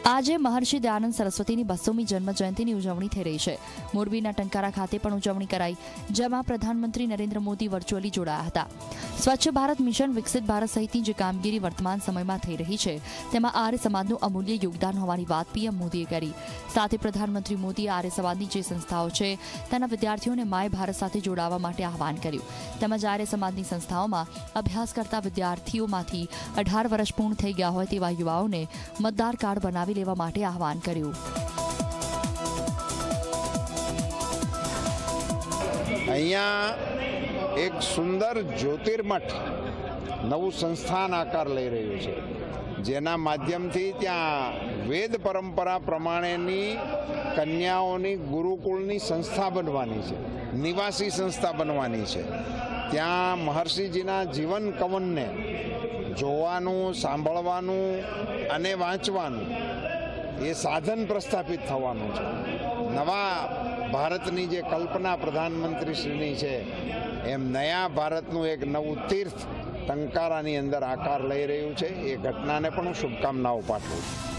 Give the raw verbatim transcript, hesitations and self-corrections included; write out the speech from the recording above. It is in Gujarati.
આજે મહર્ષિ દયાનંદ સરસ્વતીની બસોમી જન્મ જયંતિની ઉજવણી થઈ રહી છે। મોરબીના ટંકારા ખાતે પણ ઉજવણી કરાઈ, જેમાં પ્રધાનમંત્રી નરેન્દ્ર મોદી વર્ચ્યુઅલી જોડાયા હતા। સ્વચ્છ ભારત મિશન, વિકસિત ભારત સહિતની જે કામગીરી વર્તમાન સમયમાં થઈ રહી છે, તેમાં આર્ય સમાજનું અમૂલ્ય યોગદાન હોવાની વાત પીએમ મોદીએ કરી। સાથે પ્રધાનમંત્રી મોદીએ આર્ય સમાજની જે સંસ્થાઓ છે, તેના વિદ્યાર્થીઓને માય ભારત સાથે જોડાવા માટે આહવાન કર્યું। તેમજ આર્ય સમાજની સંસ્થાઓમાં અભ્યાસ કરતા વિદ્યાર્થીઓમાંથી અઢાર વર્ષ પૂર્ણ થઈ ગયા હોય તેવા યુવાઓને મતદાર કાર્ડ બનાવી લેવા માટે આહવાન કર્યું। અહીંયા એક સુંદર જ્યોતિર્મઠ નવું સંસ્થાન આકાર લઈ રહ્યું છે, જેના માધ્યમથી ત્યાં વેદ પરંપરા પ્રમાણેની કન્યાઓની ગુરુકુળની સંસ્થા બનવાની છે, નિવાસી સંસ્થા બનવાની છે। ત્યાં મહર્ષિજીના જીવન કવનને જોવાનું, સાંભળવાનું અને વાંચવાનું એ સાધન પ્રસ્થાપિત થવાનું છે। નવા ભારતની જે કલ્પના પ્રધાનમંત્રીશ્રીની છે, એમ નયા ભારતનું એક નવું તીર્થ ટંકારાની અંદર આકાર લઈ રહ્યું છે। એ ઘટનાને પણ હું શુભકામનાઓ પાઠવું છું।